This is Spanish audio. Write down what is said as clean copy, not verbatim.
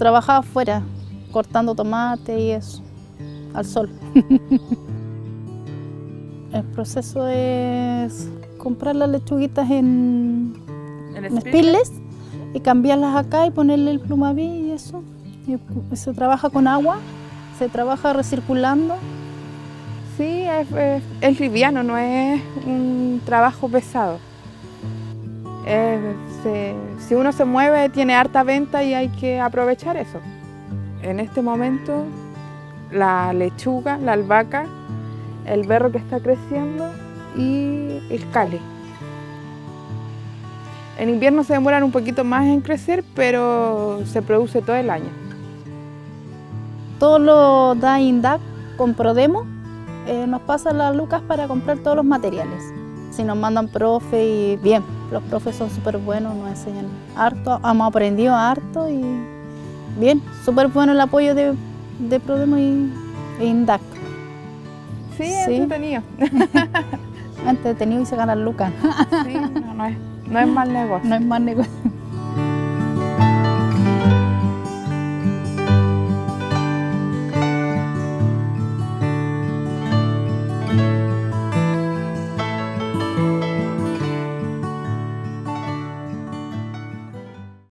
trabajaba afuera, cortando tomate y eso, al sol. El proceso es comprar las lechuguitas en Spirles y cambiarlas acá y ponerle el plumaví y eso. Y se trabaja con agua, se trabaja recirculando. Sí, es liviano, no es un trabajo pesado. Si uno se mueve, tiene harta venta y hay que aprovechar eso. En este momento, la lechuga, la albahaca, el berro que está creciendo y el cale. En invierno se demoran un poquito más en crecer, pero se produce todo el año. Todo lo da INDAC con Prodemo. Nos pasan las lucas para comprar todos los materiales. Si nos mandan profe y bien, los profes son súper buenos, nos enseñan harto, hemos aprendido harto y bien, súper bueno el apoyo de Prodemo e INDAC. Sí, es entretenido. Entretenido y se ganan lucas. Sí, no es mal negocio. No es mal negocio.